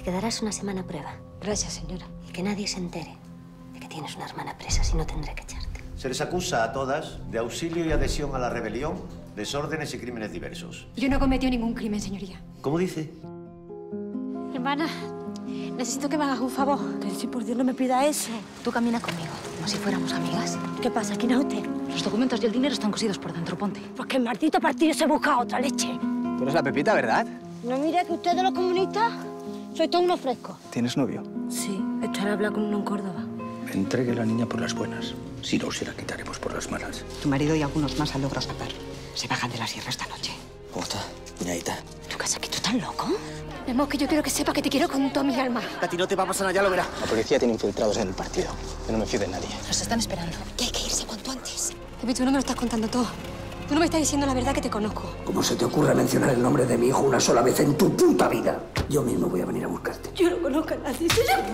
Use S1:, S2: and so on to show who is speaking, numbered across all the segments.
S1: Te quedarás una semana a prueba.
S2: Gracias, señora.
S1: Y que nadie se entere de que tienes una hermana presa, si no tendré que echarte.
S3: Se les acusa a todas de auxilio y adhesión a la rebelión, desórdenes y crímenes diversos.
S2: Yo no he cometido ningún crimen, señoría.
S3: ¿Cómo dice?
S2: Hermana, necesito que me hagas un favor.
S1: Pero si por Dios no me pida eso.
S2: Tú camina conmigo, como si fuéramos amigas.
S1: ¿Qué pasa? ¿Quién es usted?
S2: Los documentos y el dinero están cosidos por dentro, ponte.
S1: Pues que el maldito partido se busca otra leche.
S4: Tú eres la Pepita, ¿verdad?
S1: No mire que ustedes los comunistas sois todos unos frescos.
S4: ¿Tienes novio?
S1: Sí, echaré a hablar con uno en Córdoba.
S5: Entregue la niña por las buenas. Si no, se la quitaremos por las malas.
S6: Tu marido y algunos más han logrado escapar. Se bajan de la sierra esta noche.
S5: ¿Cómo está, cuñadita?
S1: ¿Tú casa que tú estás loco?
S2: Mi amor, que yo quiero que sepa que te quiero con toda mi alma.
S4: A ti no te va a pasar nada, ya lo verás.
S5: La policía tiene infiltrados en el partido. Yo no me fío de nadie.
S2: Nos están esperando.
S1: Que hay que irse cuanto antes.
S2: Pepita, tú no me lo estás contando todo. Tú no me estás diciendo la verdad que te conozco.
S7: ¿Cómo se te ocurre mencionar el nombre de mi hijo una sola vez en tu puta vida? Yo mismo voy a venir a buscarte.
S1: Yo no conozco a nadie.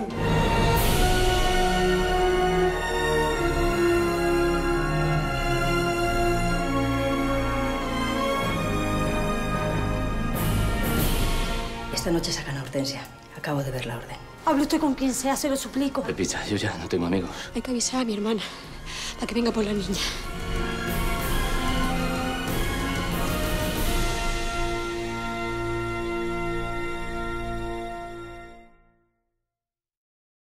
S6: Esta noche sacan a Hortensia. Acabo de ver la orden.
S1: Hable usted con quien sea, se lo suplico.
S5: Pepita, yo ya no tengo amigos.
S2: Hay que avisar a mi hermana para que venga por la niña.